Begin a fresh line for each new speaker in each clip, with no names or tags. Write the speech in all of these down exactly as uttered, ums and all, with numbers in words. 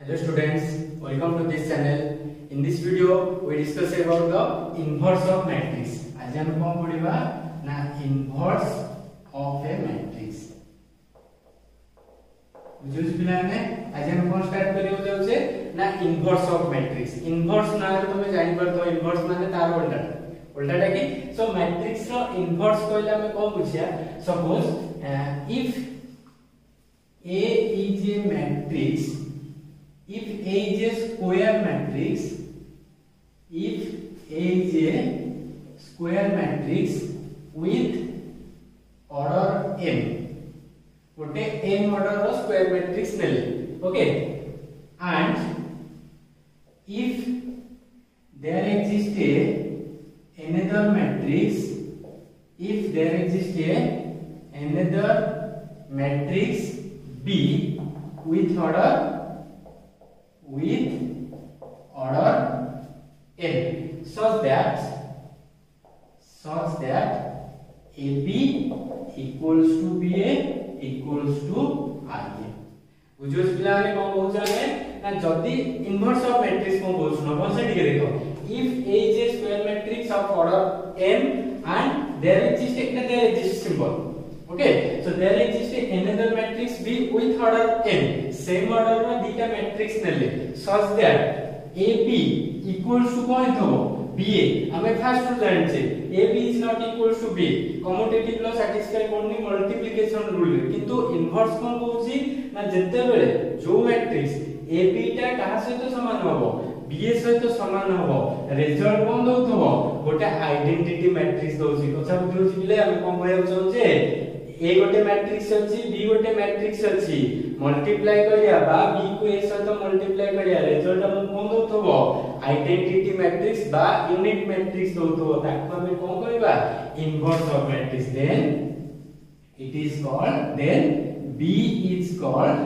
Hello students, welcome to this channel. In this video, we discuss about the inverse of matrix. आज हम कौन पढ़िबा ना inverse of a matrix. बुझुछ पिलाने आज हम कौन स्टार्ट करियो जाउछे ना inverse of matrix. Inverse ना तमे जानि परतो inverse माने तार उल्टा उल्टाटा की सो मैट्रिक्स रो इनवर्स कहले हमें कोन बुझिया suppose if A is a matrix, if A is a square matrix, if A is a square matrix with order m, गोटे m order रो square matrix नेले, okay, and if there exists a another matrix, if there exists a another matrix B with order with order n such that such that A B equals to B A equals to I A. बुझो पिला ने कोन कहू जाने ना जदी inverse of matrix को बोल सुनो कौन से ठीक देखो if A is a square matrix of order m and there exists a there exists symbol. Okay, so there exists another matrix B with order n, same order रो दीटा matrix नेले such that A B equals to कोन थबो B A. हमें first rule जानि छे A B is not equals to B. Commutative law satisfy करनी multiplication rule किंतु इनवर्स कोन कहूची ना जत्ते बेले जो मैट्रिक्स A B टा कहा सहित समान हबो B A सहित समान हबो रिजल्ट कोन दउथबो गोटे आइडेंटिटी मैट्रिक्स दउची कथा बुझुची बिले हम कोन कहउ छौ जे A गोटे मैट्रिक्स अछि B गोटे मैट्रिक्स अछि मल्टीप्लाई करिया बा B को A सहित मल्टीप्लाई करिया रिजल्ट हम कोन दउथबो आइडेंटिटी मैट्रिक्स बा यूनिट मैट्रिक्स दउथबो ताको हम कोन कहबा inverse of matrix then it is called then B is called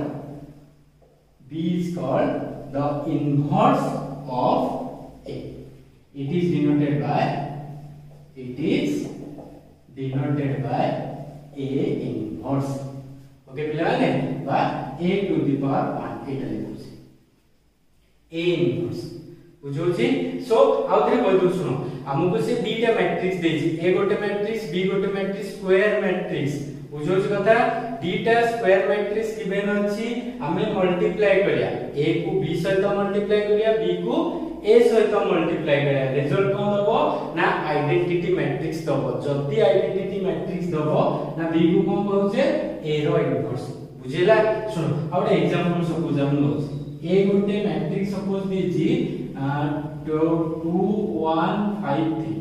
B is called the inverse of A. It is denoted by it is denoted by A inverse. Okay पिलाने बा A to the power one Etah लिखुছি A inverse बुझो छी सो आउथरे कहू सुनो हमको से बीटा matrix देछि A गोटे मैट्रिक्स B गोटे मैट्रिक्स स्क्वायर मैट्रिक्स बुझो छी कथा बीटा स्क्वायर मैट्रिक्स गिवन अछि हमें मल्टीप्लाई करिया A को B सहित मल्टीप्लाई करिया B को A सहित मल्टीप्लाई करिया रिजल्ट कोन दबो ना आइडेंटिटी मैट्रिक्स दबो जदी आइडेंटिटी मैट्रिक्स दबो ना B को कोन कहउछे A रो इनवर्स बुझिला सुनो आउटे एग्जांपल सपोज हम लो A गोटे मैट्रिक्स सपोज देछि टू वन फाइव थ्री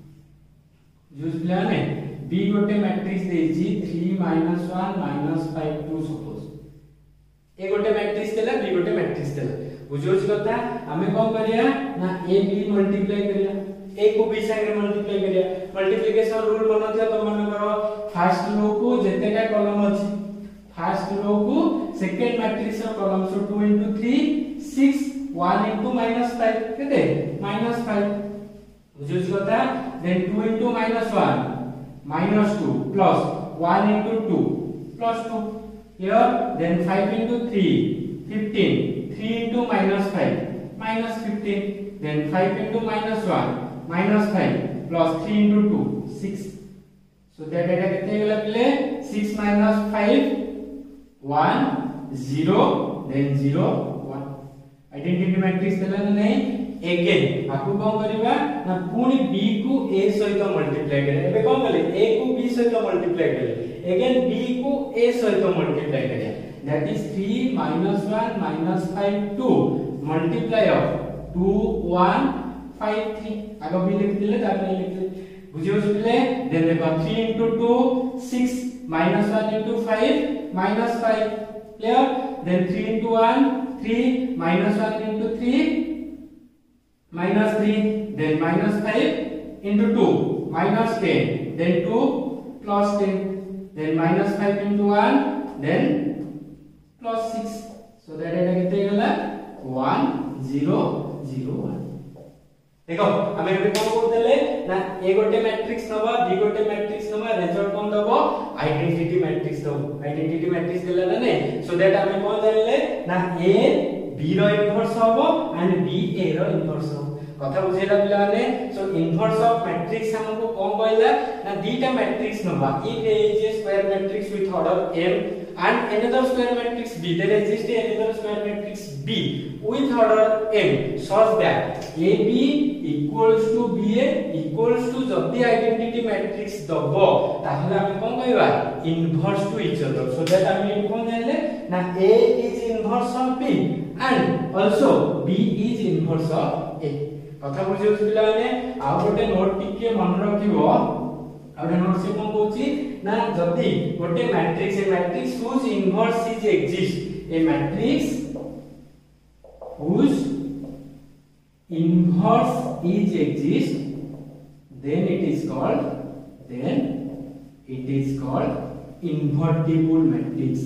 यूज प्लान है B गोटे मैट्रिक्स देछि three minus one minus five two suppose A गोटे मैट्रिक्स देला B गोटे मैट्रिक्स देला बुझोछ कथा हमें कोन करिया ना A B मल्टीप्लाई करिया A को B संगे मल्टीप्लाई करिया मल्टीप्लिकेशन रूल बनथिया तो मन करो फर्स्ट रो को जेतेटा कॉलम अछि फर्स्ट रो को सेकंड मैट्रिक्स रो column so two into three six one into minus five केते माइनस फाइव बुझोछ कथा then two into minus one minus two plus one into two plus two here then five into three fifteen three into minus five minus fifteen then five into minus one minus five plus three into two six so that data kete gela pile six minus five one zero then zero one identity matrix dela nahi again आकु कोन करिबा ना पुनी B को A सहित multiply करे एबे कोन कले A को B सहित मल्टीप्लाई करे again B को A सहित मल्टीप्लाई करे that is three minus one minus five two multiply of two one five three आगे भी लिख दिले ताकि लिख दे बुझियो सुले then देखो three into two six minus one into five minus five clear then three into one three minus one into three minus three then minus five into two minus ten then two plus ten then minus five into one then plus six so that data kete gala one zero zero one देखो हमें भी कोन करदेले ना ए गोटे matrix नबा B गोटे matrix नबा result कोन दबो आइडेंटिटी मैट्रिक्स दबो आइडेंटिटी मैट्रिक्स देला ना नै सो दैट हमें कोन जानले ना ए B रो इनवर्स हबो एंड B A रो इनवर्स हबो कथा बुझेला पिला माने सो इनवर्स ऑफ मैट्रिक्स हमको कोन कहला ना दीटा मैट्रिक्स नबा if A is a square matrix with order m and another square matrix B, there exists another square matrix B with order m such that A B equals to B A equals to जति identity matrix दबो ताहले हम कोन कहबा inverse to each other so that हम इन कोन जानले ना A is inverse of B and also B is inverse of A कथा बुझियो पिला माने आ गोटे नोट टिके मन रखिबो आउटे नोट से कोन कहूची ना जति गोटे matrix a matrix whose inverse is exist a matrix whose inverse is exist then it is called then it is called invertible matrix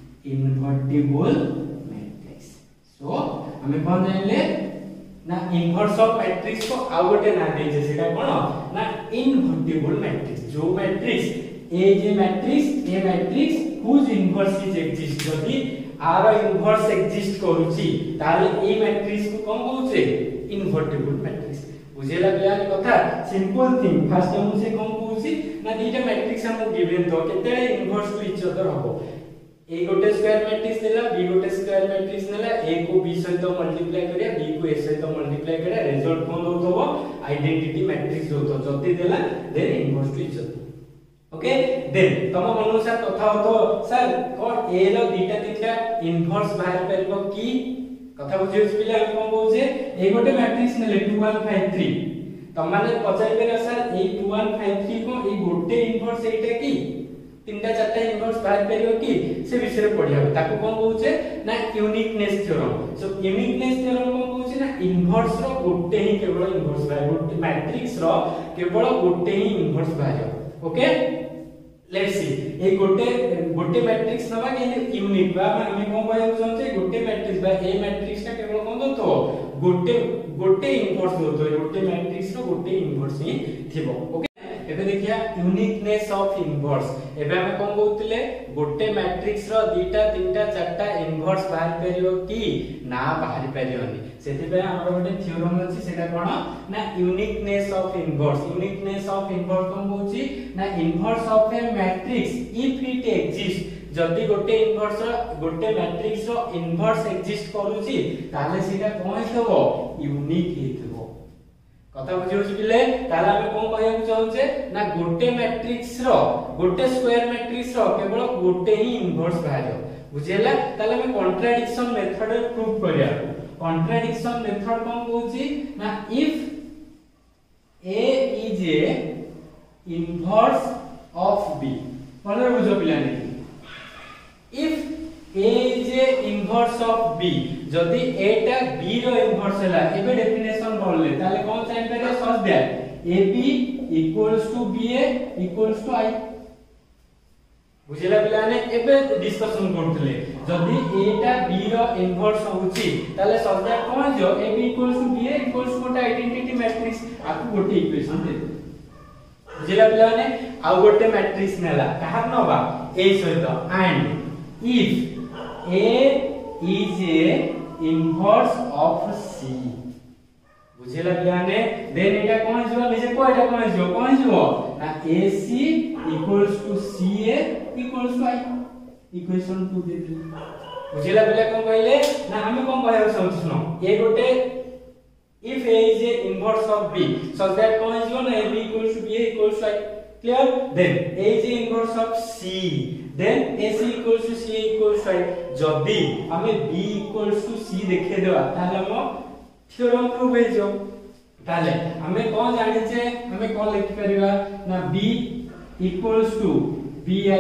invertible matrix so हमें कोन जानले ना इनवर्स ऑफ मैट्रिक्स को आ गोटे ना देजे सेटा कोन ना इनवर्टिबल मैट्रिक्स जो मैट्रिक्स ए जे matrix a matrix whose inverse is exist जदी आर इनवर्स एग्जिस्ट करूची ताले ए मैट्रिक्स को कोन कहूचे इनवर्टिबल मैट्रिक्स बुझेला पिया कथा सिंपल थिंग फर्स्ट हम से कोन कहूची ना दीटा मैट्रिक्स हम गिवन तो केते इनवर्स टू ईच अदर हबो ए गोटे स्क्वायर मैट्रिक्स देला बी गोटे स्क्वायर मैट्रिक्स देला ए को बी सहित मल्टीप्लाई करिया बी को ए सहित मल्टीप्लाई करिया रिजल्ट कोन होतबो आइडेंटिटी मैट्रिक्स होतो जति देला then inverse to each other okay then तम अनुसार कथा होतो सर कोन ए रो दीटा दीटा इनवर्स बाहर परबो की कथा बुझियो पिला हम कोन कहूचे ए गोटे मैट्रिक्स नेले टू वन फाइव थ्री तम माने पचाइ पेरा sir A two one five three को ए गोटे इनवर्स एटा की तीनटा चारटा इनवर्स बाहर करियो कि से विषय पढिया ताको कोन कहूचे ना uniqueness theorem so uniqueness theorem कोन कहूचे ना इनवर्स रो गोटे ही केवल इनवर्स बाहर गोटे मैट्रिक्स रो केवल गोटे ही इनवर्स बाहर ओके लेट्स सी ए गोटे गोटे मैट्रिक्स नबा के यूनिक बा हम कोन कहय चाहते गोटे मैट्रिक्स बा ए मैट्रिक्स का केवल कोन दतो गोटे गोटे इनवर्स दतो गोटे मैट्रिक्स रो गोटे इनवर्स ही थिबो ओके एबे देखिया यूनिकनेस ऑफ इनवर्स एबे हम कोन कहउतले गोटे मैट्रिक्स रो दीटा तीनटा चारटा इनवर्स बाहर करियो कि ना बाहर परियोनी सेति पे हमर गोटे थ्योरम अछि सेटा कोन ना uniqueness of inverse uniqueness of inverse कोन कहउची ना inverse of a matrix if it exist जदी गोटे इनवर्स रो गोटे मैट्रिक्स रो इनवर्स एग्जिस्ट करूची ताले सेटा कोन हेतबो यूनिक हेतबो कथा बुझियो पिले ताला हम कोन कहय चाहूचे ना गोटे मैट्रिक्स रो गोटे स्क्वायर मैट्रिक्स रो केवल गोटे ही इनवर्स बाहर बुझेला ताला हम कॉन्ट्राडिक्शन मेथड प्रूफ करिया कॉन्ट्राडिक्शन मेथड कोन कहूची ना if A is a inverse of B कोन बुझो पिला नहीं if A is a inverse of B जदी A टा B रो इनवर्स हैला एबे डेफिनेशन बोलले ताले कोन साइन करे such that A B equals to B A equals to I बुझिला पिलाने एबे डिस्कशन करथले जदी A टा B रो इनवर्स होउची ताले सच दैट कोन जो A B equals to B A equals to गोटे आइडेंटिटी मैट्रिक्स आकु गोटे इक्वेशन दे बुझिला पिलाने आ गोटे मैट्रिक्स नेला कहार नबा A सहित and if A is a inverse of C बुझेला पिलाने देन एटा कोन जो निजे को एटा कोन जो कोन जो ना A C equals to C A equals to I equation two दे बुझेला पिला कोन कहले ना हम कोन कहय समझनो ए गोटे if A is a inverse of B such that कोन जो ना A B equals to B A equals to I clear then A is a inverse of C then A C equals to C equals to I जदी हमें B equals to C देखे देबा ताले हम theorem prove हे जो ताले हमें कोन जानि छे हमें कोन लिखि परिबा ना B equals to B I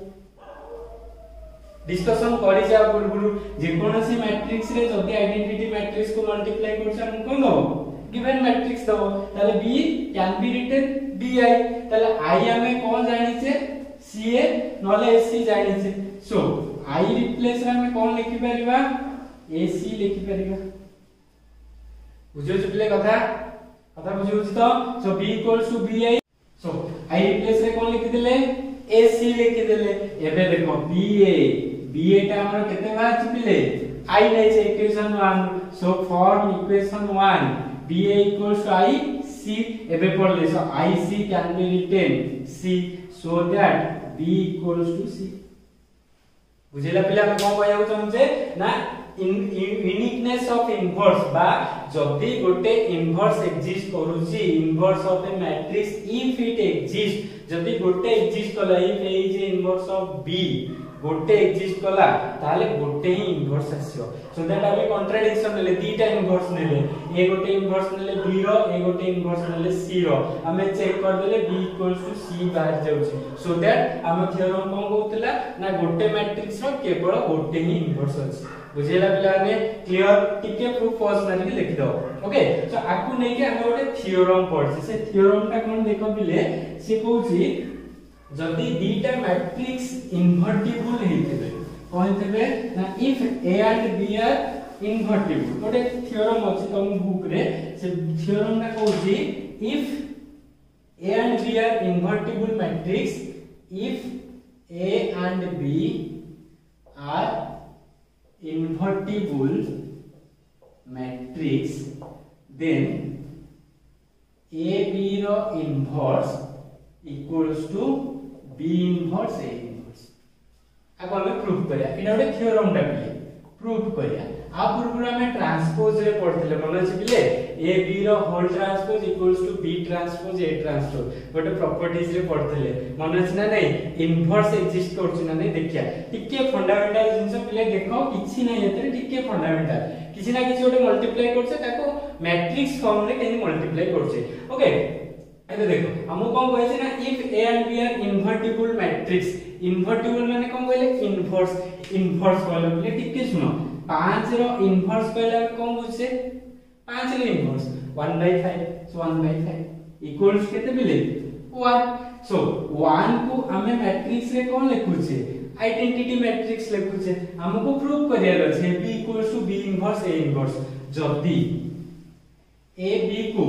discussion करि जा बुलबुल जे कोनोसी मैट्रिक्स रे जदी आइडेंटिटी मैट्रिक्स को मल्टीप्लाई करछ हम कोन दो गिवन मैट्रिक्स दो ताले B can be written B I ताले I हमें कोन जानि छे C A नले A C जानि छे सो I रिप्लेस रे हमें कोन लिखि परिबा A C लिखि परिबा बुझियो छपिले कथा कथा बुझियो तो so B equals to B I so I replace रे कोन लिखि देले A C लिखि देले एबे देखो B A B A टा हमर केते बार छपिले I neche equation one, so from equation one B A equals to I C ebe पढ़ले, so I C can be written C so that B equals to C. बुझेला पिला हम कोन कहया चाहछे ना uniqueness of inverse बा जदी गोटे inverse exist करूची inverse of a matrix if it exist जदी गोटे एग्जिस्ट कला if A is inverse of B गोटे एग्जिस्ट कला ताले गोटे ही इनवर्स आसियो सो दैट आबे कॉन्ट्राडिक्शन नेले दीटा इनवर्स नेले ए गोटे इनवर्स नेले B रो ए गोटे इनवर्स नेले C रो हमें चेक कर देले B = C बाहर जाउची सो दैट हम थ्योरम कोन कहउतला ना गोटे मैट्रिक्स रो केवल गोटे ही इनवर्स अछि बुझेला पिलाने क्लियर टिके प्रूफ फॉल्स माने लिखि दो ओके सो आकु नै के हम गोटे थ्योरम पढछि से थ्योरम ता कोन देखो बिले से कहउची जदी दीटा मैट्रिक्स इनवर्टिबल हेतिबे कहतिबे ना if A and B are invertible गोटे थ्योरम अछि तुम बुक रे से थ्योरम ना कहउची इफ A and B are invertible matrix if A and B are invertible matrix then A B रो inverse equals to B inverse A inverse अब हमें प्रूफ करिया इना गोटे थ्योरम टा बिले प्रूफ करिया आ पूर्व हमें ट्रांसपोज रे पढ़थिले मन अछि बिले A B रो whole transpose equals to B transpose A transpose गोटे प्रॉपर्टीज रे पढ़थिले मन अछि ना नै इनवर्स एग्जिस्ट करछि ना नै देखिया टिके फंडामेंटल जिंस बिले देखो किछि नै एतरे टिके फंडामेंटल किछि ना किछि गोटे मल्टीप्लाई करछे ताको मैट्रिक्स फॉर्म रे केनि मल्टीप्लाई करछे ओके एबे देखो हमहु कोन कहै छै ना if A and B are invertible matrix invertible माने कोन कहले इनवर्स इनवर्स कहले बोले टिके सुनो पाँच रो इनवर्स कहले हम कोन बुझे पाँच रो inverse one by five so one by five equals केते मिले one सो one को हमें मैट्रिक्स रे कोन लिखु छे आइडेंटिटी मैट्रिक्स लिखु छे हमको प्रूफ करियर छै B equals to B inverse A inverse जदी A B को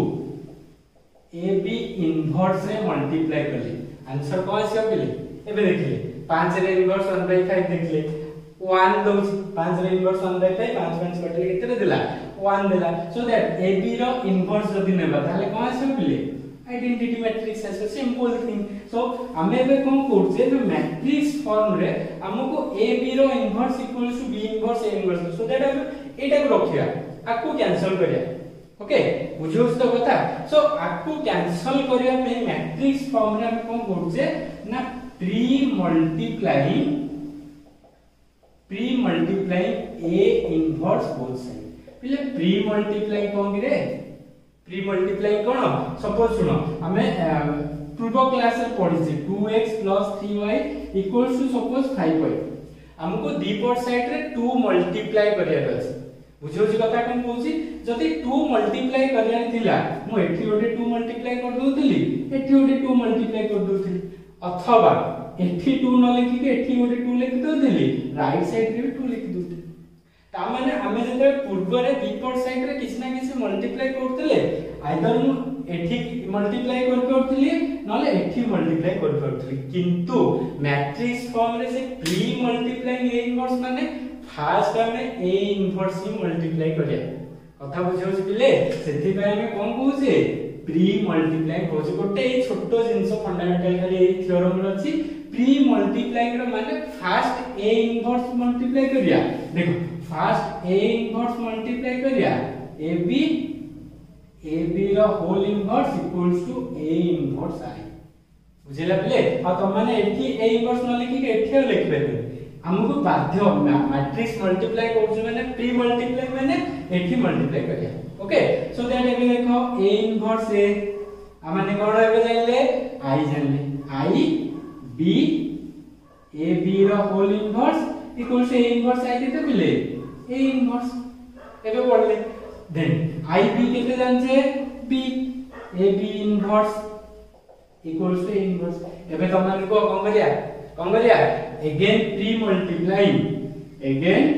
A B इनवर्स रे मल्टीप्लाई करले आंसर कोन से मिले एबे देखले पाँच रे इनवर्स one by five देखले one दउछ पाँच रे इनवर्स one by five पाँच पाँच कटले केते देला one देला सो दैट A B रो इनवर्स जदी नेबा ताले कोन से मिले आइडेंटिटी मैट्रिक्स है सिंपल थिंग सो हमें बे कोन करछे जो मैट्रिक्स फॉर्म रे हमको A B रो inverse equals to B inverse A inverse so that हम एटा को रखिया आकु कैंसिल करिया ओके बुझोस तो कथा सो आकु कैंसिल करिया पे मैट्रिक्स फॉर्म रे हम कोन करछे ना pre multiplying pre multiplying A inverse both side पहिले प्री मल्टीप्लाई कोन रे प्री मल्टीप्लाई कोन सपोज सुनो हमें पूर्व क्लास रे पढि छी two x + three y = suppose five y हमको दीपर साइड रे two मल्टीप्लाई करिया अछि बुझो जी कथा कोन कहूची जदी two मल्टीप्लाई करिया थिला मु एठी ओटे two मल्टीप्लाई कर दोथिली एठी ओटे two मल्टीप्लाई कर दोथिली अथवा एठी two न लिखि के एठी ओटे two लिखि दोथिली राइट साइड रे two लिखि दोथिली ता माने हमें जते पूर्व रे दीपर साइड रे किछ ना किछ मल्टीप्लाई करथिले आइदर मु एठी मल्टीप्लाई कर करथिली नले एठी मल्टीप्लाई कर करथिली किंतु मैट्रिक्स फॉर्म रे से प्री मल्टीप्लाइंग A इनवर्स माने फास्ट हमें A इनवर्स ही मल्टीप्लाई करिया कथा बुझौछ बिले सेति पय हमें कोन कहूचे प्री मल्टीप्लाई कहूचे गोटे ए छोटो जिंस फंडामेंटल खाली ए थ्योरम रे अछि प्री मल्टीप्लाइंग रो माने फास्ट A इनवर्स मल्टीप्लाई करिया देखो फास्ट A इनवर्स मल्टीप्लाई करिया A B A B रो whole inverse equals to A inverse I बुझिला बिले आ त माने एठी A इनवर्स न लिखि के एठी लिख बेबे हमको बाध्य मैट्रिक्स मल्टीप्लाई करछु माने प्री मल्टीप्लाई माने एठी मल्टीप्लाई करिया ओके सो दैट एबे देखो A इनवर्स A आ माने कोन एबे जानले I जानले I B A B रो whole inverse equals A inverse I केते मिले A इनवर्स एबे पढले देन I B केते जानछे B A B inverse equals to A inverse एबे तमन को कोन करिया कोन करिया again pre multiplying again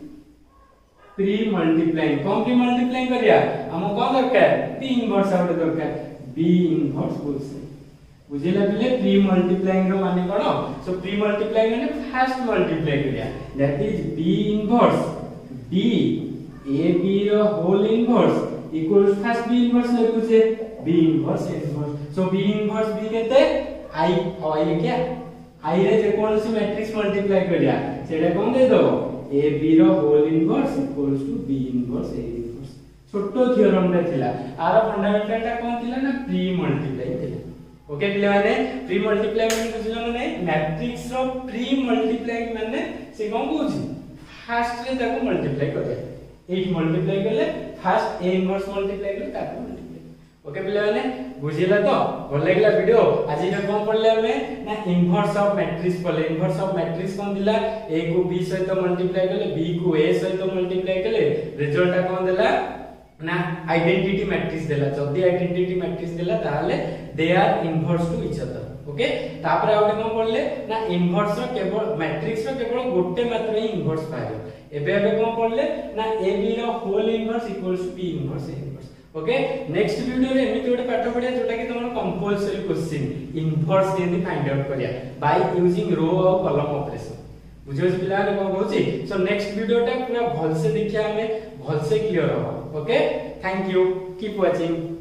pre multiplying कोन pre multiplying करिया हम कोन दरकार B इनवर्स आउट दरकार B इनवर्स बोलसे बुझिला बिले pre multiplying रो माने कोन सो pre multiplying माने फर्स्ट मल्टीप्लाई करिया that is B inverse b a b ର whole inverse equals first b inverse लिखुछे b inverse a inverse so b inverse b केते i और i क्या i रे जे कोनसी मैट्रिक्स मल्टीप्लाई करिया सेटा कोन दे दो a b रो whole inverse equals to b inverse a inverse छोटो थ्योरम रे थिला आर फंडामेंटल टा कोन थिला ना प्री मल्टीप्लाई थिला ओके पिले माने प्री मल्टीप्लाई माने बुझिलो नै मैट्रिक्स रो प्री मल्टीप्लाई माने से कोन कहूची फर्स्ट रे ताको मल्टीप्लाई करिया एट मल्टीप्लाई करले फर्स्ट a इनवर्स मल्टीप्लाई करले ताको मल्टीप्लाई ओके पिले माने बुझिला तो भल लागला वीडियो आज इटा कोन पढले हमें ना इनवर्स ऑफ मैट्रिक्स पढले इनवर्स ऑफ मैट्रिक्स कोन दिला a को b सहित मल्टीप्लाई करले b को a सहित मल्टीप्लाई करले रिजल्ट ता कोन दिला ना आइडेंटिटी मैट्रिक्स देला जदी आइडेंटिटी मैट्रिक्स देला ताले they are inverse to each other okay तापर आउटे कोन पढले ना इनवर्स रो केवल मैट्रिक्स रो केवल गोटे मात्र ही इनवर्स पाइबो एबे एबे कोन पढले ना a b रो whole inverse equals to b inverse a inverse okay next video रे एमिति गोटे पाठ पढिया जोटा कि तमन कंपल्सरी क्वेश्चन इनवर्स केंदी फाइंड आउट करिया by using row or column operation बुझियो पिला ने कोन कहूची सो नेक्स्ट वीडियो टा पूरा भल से देखिया हमें भल से क्लियर हो okay thank you keep watching.